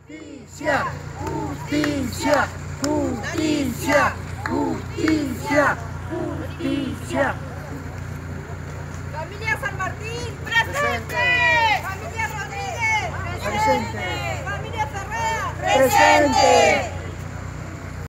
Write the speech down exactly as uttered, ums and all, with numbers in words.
Justicia, justicia, justicia, justicia, justicia. Familia San Martín, presente. Familia Rodríguez, presente. Presente. Familia Ferrer, Presente.